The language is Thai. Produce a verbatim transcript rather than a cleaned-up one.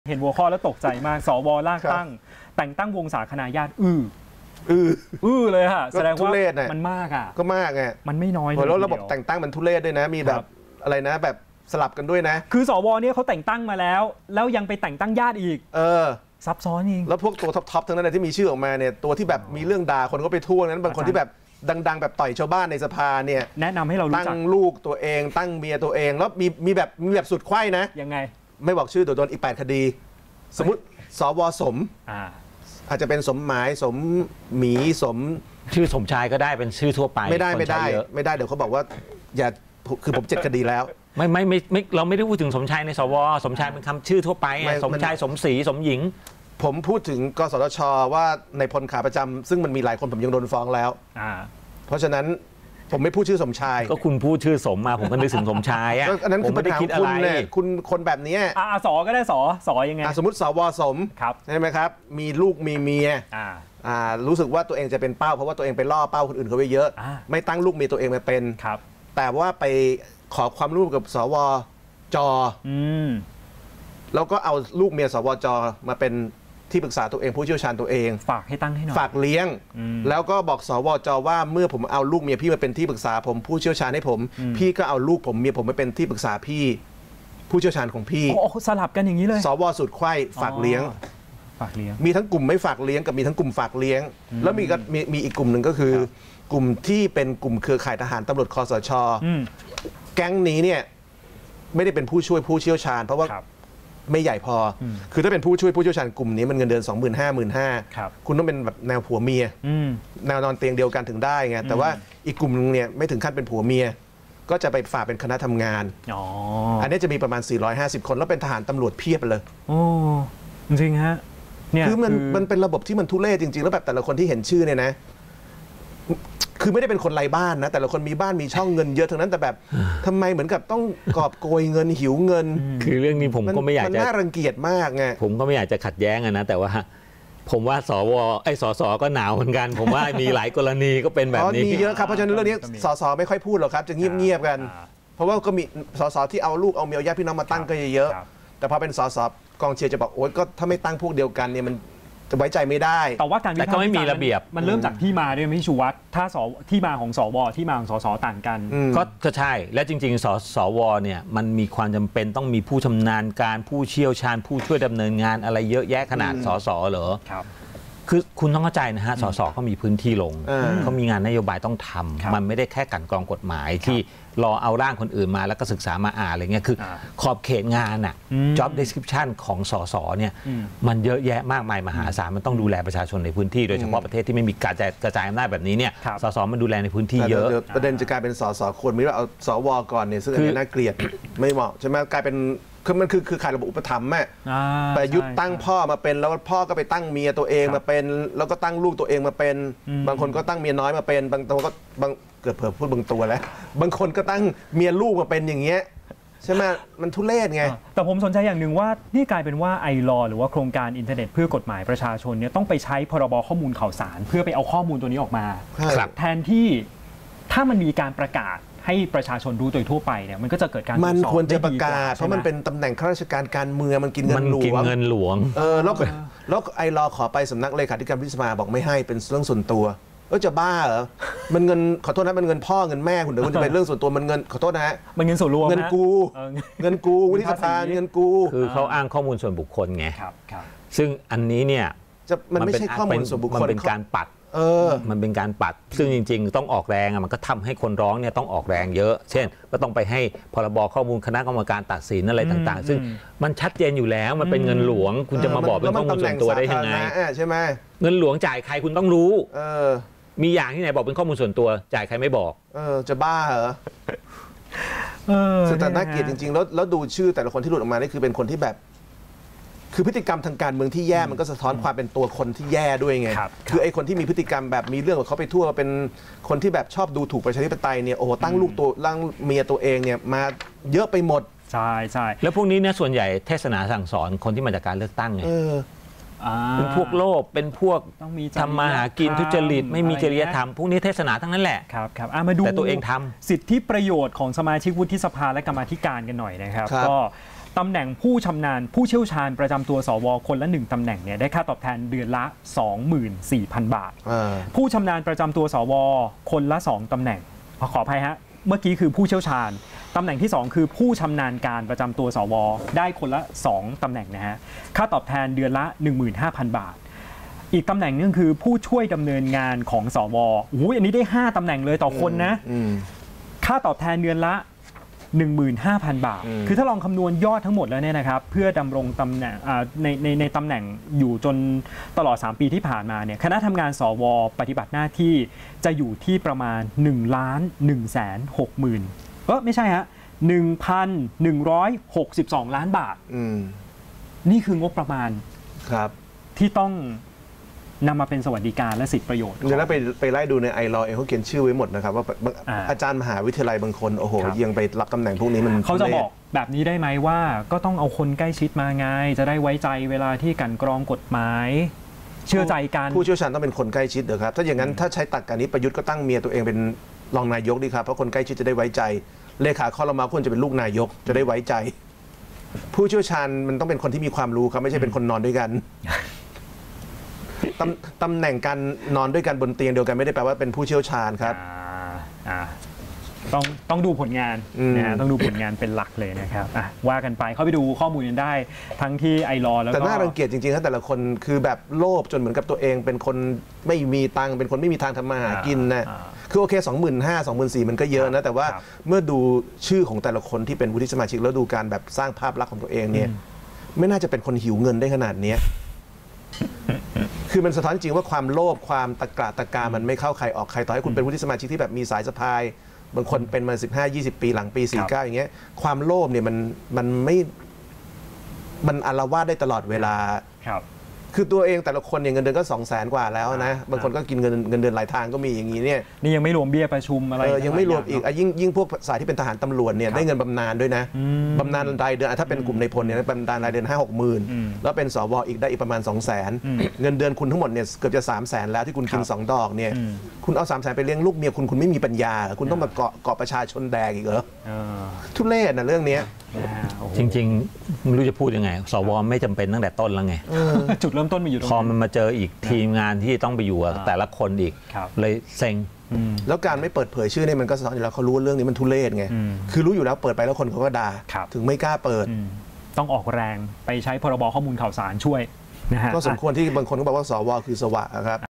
เห็นหัวข้อแล้วตกใจมากสวลากตั้งแต่งตั้งวงศาคณาญาติอื้ออื้ออื้อเลยค่ะแสดงว่ามันมากอ่ะก็มากไงมันไม่น้อยแล้วระบบแต่งตั้งมันทุเรศด้วยนะมีแบบอะไรนะแบบสลับกันด้วยนะคือสวเนี่ยเขาแต่งตั้งมาแล้วแล้วยังไปแต่งตั้งญาติอีกเออซับซ้อนจริงแล้วพวกตัวท็อปๆทั้งนั้นที่มีชื่อออกมาเนี่ยตัวที่แบบมีเรื่องด่าคนก็ไปทั่วนั้นบางคนที่แบบดังๆแบบต่อยชาวบ้านในสภาเนี่ยแนะนำให้เรารู้จักตั้งลูกตัวเองตั้งเมียตัวเองแล้วมีมีแบบมีแบบสุดไข้นะยังไงไม่บอกชื่อตัวโดนอีกแปดคดีสมมติสวสมอาจจะเป็นสมหมายสมหมีสมชื่อสมชายก็ได้เป็นชื่อทั่วไปไม่ได้ไม่ได้ไม่ได้เดี๋ยวเขาบอกว่าอย่าคือผมเจ็ดคดีแล้วไม่ไม่ไม่เราไม่ได้พูดถึงสมชายในสวสมชายเป็นคำชื่อทั่วไปสมชายสมศรีสมหญิงผมพูดถึงกสทช.ว่าในพลขาประจำซึ่งมันมีหลายคนผมยังโดนฟ้องแล้วเพราะฉะนั้นผมไม่พูดชื่อสมชายก็คุณพูดชื่อสมมาผมก็นึกถึงสมชายอ่ะอันนั้นคือปัญหาคุณเนี่ยคุณคนแบบนี้อ่าสอก็ได้สอสอยังไงสมมติสวสมใช่ไหมครับมีลูกมีเมียอ่ารู้สึกว่าตัวเองจะเป็นเป้าเพราะว่าตัวเองไปล่อเป้าคนอื่นเขาไว้เยอะไม่ตั้งลูกมีตัวเองมาเป็นแต่ว่าไปขอความร่วมกับสวจแล้วก็เอาลูกเมียสวจมาเป็นที่ปรึกษาตัวเองผู้เชี่ยวชาญตัวเองฝากให้ตั้งให้หน่อยฝากเลี้ยงแล้วก็บอกสวจว่าเมื่อผมเอาลูกเมียพี่มาเป็นที่ปรึกษาผมผู้เชี่ยวชาญให้ผมพี่ก็เอาลูกผมเมียผมมาเป็นที่ปรึกษาพี่ผู้เชี่ยวชาญของพี่โอ้สลับกันอย่างนี้เลยสวสุดไข้ฝากเลี้ยงฝากเลี้ยงมีทั้งกลุ่มไม่ฝากเลี้ยงกับมีทั้งกลุ่มฝากเลี้ยงแล้วมีก็มีมีอีกกลุ่มหนึ่งก็คือกลุ่มที่เป็นกลุ่มเครือข่ายทหารตำรวจคสช.แก๊งนี้เนี่ยไม่ได้เป็นผู้ช่วยผู้เชี่ยวชาญเพราะว่าไม่ใหญ่พอคือถ้าเป็นผู้ช่วยผู้เชี่ยวชาญกลุ่มนี้มันเงินเดือน สองหมื่นห้า หมื่นห้า คุณต้องเป็นแบบแนวผัวเมียแนวนอนเตียงเดียวกันถึงได้ไงแต่ว่าอีกกลุ่มนึงเนี่ยไม่ถึงขั้นเป็นผัวเมียก็จะไปฝากเป็นคณะทำงานอันนี้จะมีประมาณสี่ร้อยห้าสิบคนแล้วเป็นทหารตำรวจเพียบเลยโอ้จริงฮะคือมันมันเป็นระบบที่มันทุเรศจริงๆแล้วแบบแต่ละคนที่เห็นชื่อเนี่ยนะคือไม่ได้เป็นคนไร้บ้านนะแต่ละคนมีบ้านมีช่องเงินเยอะทั้งนั้นแต่แบบทำไมเหมือนกับต้องกอบโกยเงินหิวเงินคือเรื่องนี้ผมก็ไม่อยากจะน่ารังเกียจมากไงผมก็ไม่อยากจะขัดแย้งนะแต่ว่าผมว่าสวไอ้สสก็หนาวเหมือนกันผมว่ามีหลายกรณีก็เป็นแบบนี้มีเยอะครับเพราะฉะนั้นเรื่องนี้สสไม่ค่อยพูดหรอกครับจะเงียบๆกันเพราะว่าก็มีสสที่เอาลูกเอาเมียญาติพี่น้องมาตั้งก็เยอะแต่พอเป็นสสกองเชียร์จะบอกโอ๊ยก็ถ้าไม่ตั้งพวกเดียวกันเนี่ยมันจะไว้ใจไม่ได้แต่ว่าการวิพากษ์วิจารณ์ก็ไม่มีระเบียบมันเริ่มจากที่มาด้วยพี่ชูวัฒน์ถ้าสที่มาของสวที่มาของสสต่างกันก็ใช่และจริงๆสสวเนี่ยมันมีความจำเป็นต้องมีผู้ชำนาญการผู้เชี่ยวชาญผู้ช่วยดำเนินงานอะไรเยอะแยะขนาดสสเหรอครับคือคุณต้องเข้าใจนะฮะสสเขามีพื้นที่ลงเขามีงานนโยบายต้องทำมันไม่ได้แค่กันกรองกฎหมายที่รอเอาร่างคนอื่นมาแล้วก็ศึกษามาอ่านอะไรเงี้ยคือขอบเขตงานอะ job description ของสสเนี่ยมันเยอะแยะมากมายมหาศาลมันต้องดูแลประชาชนในพื้นที่โดยเฉพาะประเทศที่ไม่มีการกระจายอำนาจแบบนี้เนี่ยสสมันดูแลในพื้นที่เยอะประเด็นจะกลายเป็นสสควรมีว่าเอาสวก่อนเนี่ยซึ่งอันนี้น่าเกลียดไม่เหมาะใช่ไหมกลายเป็นคือมันคือคือขาดระบบอุปถัมภ์แม่ไปยุดตั้งพ่อมาเป็นแล้วพ่อก็ไปตั้งเมียตัวเองมาเป็นแล้วก็ตั้งลูกตัวเองมาเป็นบางคนก็ตั้งเมียน้อยมาเป็นบางตัวก็บางเกิดเผลอพูดบางตัวแล้วบางคนก็ตั้งเมียลูกมาเป็นอย่างเงี้ยใช่ไหมมันทุเรศไงแต่ผมสนใจอย่างหนึ่งว่านี่กลายเป็นว่าไอลอหรือว่าโครงการอินเทอร์เน็ตเพื่อกฎหมายประชาชนเนี่ยต้องไปใช้พรบข้อมูลข่าวสารเพื่อไปเอาข้อมูลตัวนี้ออกมาแทนที่ถ้ามันมีการประกาศให้ประชาชนรู้โดยทั่วไปเนี่ยมันก็จะเกิดการมันควรจะประกาศเพราะมันเป็นตำแหน่งข้าราชการการเมืองมันกินเงินหลวงมันกินเงินหลวงเออแล้วแล้วไอรอขอไปสำนักเลขาธิการวุฒิสภาบอกไม่ให้เป็นเรื่องส่วนตัวเออจะบ้าเหรอมันเงินขอโทษนะมันเงินพ่อเงินแม่คุณเดี๋ยวคุณจะเป็นเรื่องส่วนตัวมันเงินขอโทษนะฮะมันเงินส่วนรวมเงินกูเงินกูวุฒิสภาเงินกูคือเขาอ้างข้อมูลส่วนบุคคลไงซึ่งอันนี้เนี่ยจะมันไม่ใช่ข้อมูลส่วนบุคคลมันเป็นการปัดเออมันเป็นการปัดซึ่งจริงๆต้องออกแรงอ่ะมันก็ทำให้คนร้องเนี่ยต้องออกแรงเยอะเช่นก็ต้องไปให้พรบข้อมูลคณะกรรมการตัดสินอะไรต่างๆซึ่งมันชัดเจนอยู่แล้วมันเป็นเงินหลวงคุณจะมาบอกเป็นข้อมูลส่วนตัวได้ยังไงใช่ไหมเงินหลวงจ่ายใครคุณต้องรู้เออมีอย่างที่ไหนบอกเป็นข้อมูลส่วนตัวจ่ายใครไม่บอกเออจะบ้าเหรอแต่น่าเกลียดจริงๆแล้วแล้วดูชื่อแต่ละคนที่หลุดออกมานี่คือเป็นคนที่แบบคือพฤติกรรมทางการเมืองที่แย่มันก็สะท้อนความเป็นตัวคนที่แย่ด้วยไงคือไอ้คนที่มีพฤติกรรมแบบมีเรื่องของเขาไปทั่วเป็นคนที่แบบชอบดูถูกประชาธิปไตยเนี่ยโอ้โหตั้งลูกตัวตั้งเมียตัวเองเนี่ยมาเยอะไปหมดใช่ใช่แล้วพวกนี้เนี่ยส่วนใหญ่เทศนาสั่งสอนคนที่มาจากการเลือกตั้งไงเป็นพวกโลภเป็นพวกทำมาหากินทุจริตไม่มีจริยธรรมพวกนี้เทศนาทั้งนั้นแหละครับครับมาดูแต่ตัวเองทำสิทธิประโยชน์ของสมาชิกวุฒิสภาและกรรมาธิการกันหน่อยนะครับก็ตำแหน่งผู้ชำนาญผู้เชี่ยวชาญประจำตัวสวคนละหนึ่งตำแหน่งเนี่ยได้ค่าตอบแทนเดือนละ สองหมื่นสี่พัน บาทผู้ชำนาญประจำตัวสวคนละสองตำแหน่งขออภัยฮะเมื่อกี้คือผู้เชี่ยวชาญตำแหน่งที่สองคือผู้ชำนาญการประจำตัวสวได้คนละสองตำแหน่งนะฮะค่าตอบแทนเดือนละ หนึ่งหมื่นห้าพัน บาทอีกตำแหน่งนึงคือผู้ช่วยดำเนินงานของสวอุ้ยอันนี้ได้ห้าตำแหน่งเลยต่อคนนะค่าตอบแทนเดือนละ หนึ่งหมื่นห้าพัน บาทคือถ้าลองคำนวณยอดทั้งหมดแล้วเนี่ยนะครับเพื่อดำรงตำแหน่งในในในตำแหน่งอยู่จนตลอดสามปีที่ผ่านมาเนี่ยคณะทำงานสวปฏิบัติหน้าที่จะอยู่ที่ประมาณหนึ่งล้านหนึ่งแสนหกหมื่นเออไม่ใช่ฮะ หนึ่งพันหนึ่งร้อยหกสิบสอง ล้านบาทนี่คืองบประมาณครับที่ต้องนำมาเป็นสวัสดิการและสิทธิประโยชน์เดี๋ยวเราไปไปไล่ดูในไอรอเองเขาเขียนชื่อไว้หมดนะครับว่าอาจารย์มหาวิทยาลัยบางคนโอ้โหยังไปรับตำแหน่งพวกนี้มันเขาจะบอกแบบนี้ได้ไหมว่าก็ต้องเอาคนใกล้ชิดมาไงจะได้ไว้ใจเวลาที่กันกรองกฎหมายเชื่อใจกันผู้เชี่ยวชาญต้องเป็นคนใกล้ชิดเหรอครับถ้าอย่างนั้นถ้าใช้ตรรกะนี้ประยุทธ์ก็ตั้งเมียตัวเองเป็นรองนายกดีครับเพราะคนใกล้ชิดจะได้ไว้ใจเลขาคอรมอควรจะเป็นลูกนายกจะได้ไว้ใจผู้เชี่ยวชาญมันต้องเป็นคนที่มีความรู้ครับไม่ใช่เป็นคนนอนด้วยกันตำตำแหน่งการนอนด้วยกันบนเตียงเดียวกันไม่ได้แปลว่าเป็นผู้เชี่ยวชาญครับต้องต้องดูผลงานนะฮะต้องดูผลงานเป็นหลักเลยนะครับว่ากันไปเข้าไปดูข้อมูลกันได้ทั้งที่ไอรอแล้วก็แต่น่ารังเกียจจริงๆครับแต่ละคนคือแบบโลภจนเหมือนกับตัวเองเป็นคนไม่มีตังค์เป็นคนไม่มีทางทำมาหากินนะคือโอเค สองหมื่นห้าพัน สองหมื่นสี่พัน มันก็เยอะนะแต่ว่าเมื่อดูชื่อของแต่ละคนที่เป็นวุฒิสมาชิกแล้วดูการแบบสร้างภาพลักษณ์ของตัวเองเนี่ยไม่น่าจะเป็นคนหิวเงินได้ขนาดนี้คือมันสะท้อนจริงว่าความโลภความตะกระตะกามันไม่เข้าใครออกใครต่อให้คุณเป็นวุฒิสมาชิกที่แบบมีสายสะพายบางคนเป็นมาสิบห้า ยี่สิบปีหลังปีสี่สิบเก้าอย่างเงี้ยความโลภเนี่ยมันมันไม่มันอาละวาดได้ตลอดเวลาครับคือตัวเองแต่ละคนเนี่ยเงินเดือนก็สองแสนกว่าแล้วนะบางคนก็กินเงินเงินเดือนหลายทางก็มีอย่างนี้เนี่ยนี่ยังไม่รวมเบี้ยประชุมอะไรยังไม่รวมอีกยิ่งยิ่งพวกสายที่เป็นทหารตำรวจเนี่ยได้เงินบำนาญด้วยนะบำนาญรายเดือนถ้าเป็นกลุ่มในพลเนี่ยบำนาญรายเดือนห้าหกหมื่นแล้วเป็นสวอีกได้อีกประมาณสองแสนเงินเดือนคุณทั้งหมดเนี่ยเกือบจะสามแสนแล้วที่คุณกินสองดอกเนี่ยคุณเอาสามแสนไปเลี้ยงลูกเมียคุณคุณไม่มีปัญญาคุณต้องมาเกาะเกาะประชาชนแดกอีกเหรอทุเรศนะเรื่องนี้จริงๆไม่รู้จะพูดยังไงสวไม่จำเป็นตั้งแต่ต้นแล้วไงจุดเริ่มต้นมาอยู่ตรงพอมันมาเจออีกทีมงานที่ต้องไปอยู่กับแต่ละคนอีกเลยเซ็งแล้วการไม่เปิดเผยชื่อเนี่ยมันก็สะท้อนอยู่แล้วเขารู้ว่าเรื่องนี้มันทุเรศไงคือรู้อยู่แล้วเปิดไปแล้วคนเขาก็ด่าถึงไม่กล้าเปิดต้องออกแรงไปใช้พรบข้อมูลข่าวสารช่วยนะฮะก็สมควรที่บางคนก็บอกว่าสวคือสวะครับ